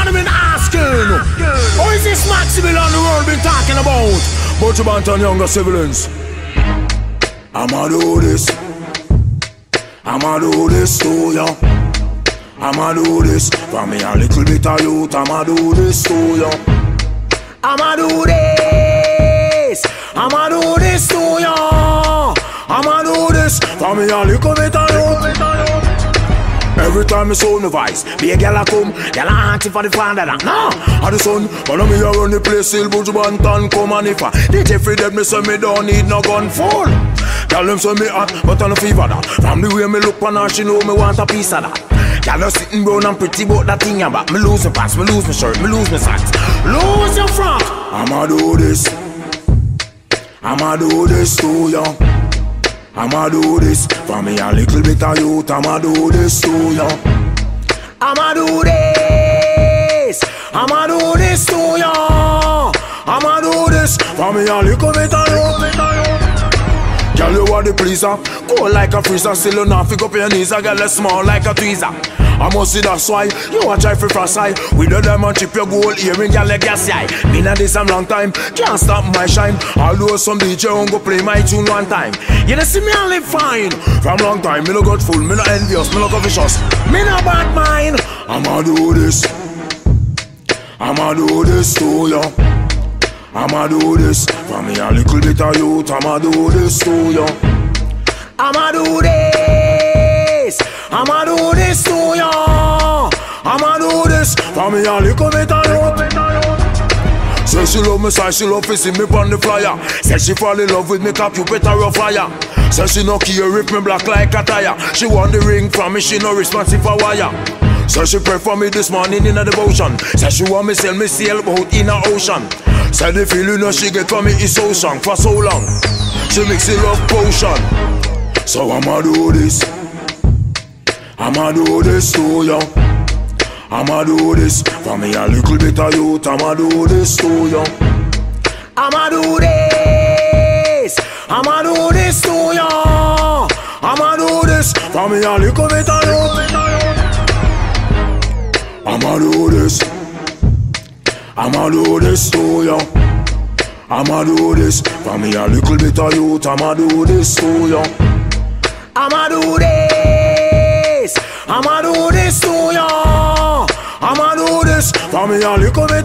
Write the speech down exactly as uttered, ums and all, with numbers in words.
gentlemen asking, who is this Maximilian the world been talking about? Bunch of Banton younger civilians. I'ma do this. I'ma do this to ya. I'ma do this for me a little bit of youth. I'ma do this to ya. I'ma do this. I'ma do this to ya. I'ma do this for me a little bit of youth. Every time I sound the voice, be a girl a come, girl a auntie for the father that no, I the son, but me a run the place till Buju Banton come and if I D J free dead me say me don't need no gun full. Girl them say me hot, but I no fever that. From the way me look on her, she know me want a piece of that. Girl you sitting brown and pretty but that thing about me lose my pants, me lose my shirt, me lose my socks, lose your frock. I'ma do this, I'ma do this to ya. I'ma do this for me a little bit of youth. I'ma do this to ya. I'ma do this. I'ma do this to ya. I'ma do this for me a little bit of youth. Girl, you are the pleaser, cold like a freezer. Still you not pick up your knees. A girl small like a tweezer. I must see that's why you a try for frost eye. With the diamond chip your gold earring, girl like gas eye. Been at this a long time, can't stop my shine. Although some D J won't go play my tune one time. You don't see me I live fine. From long time, me no got full, me no envious, me no vicious, me no bad mind. I'ma do this. I'ma do this to ya. I'ma do this for me a little bit of youth. I'ma do this to ya. I'ma do this. I'ma do this to ya. I'ma do this for me a little bit of youth. Say she love me, say she love to see me on the flyer. Say she fall in love with me, cap you better rough fire. Say she no care if me black like a tire. She want the ring from me, she no responsive for wire. Say she pray for me this morning in a devotion. Say she want me sell me sailboat in a ocean. Say the feeling that she get from me is so strong for so long. She mix it love potion. So I'ma do this. I'ma do this to ya. I'ma do this for me a little bit of youth. I'ma do this to ya. I'ma do this. I'ma do this to ya. I'ma do this for me a little bit of youth. I'ma do this. I'ma do this to ya. I'ma do this for me a little bit of youth. I'ma do this to ya. I'ma do this. I'ma do this to ya. I'ma do this for me a little bit.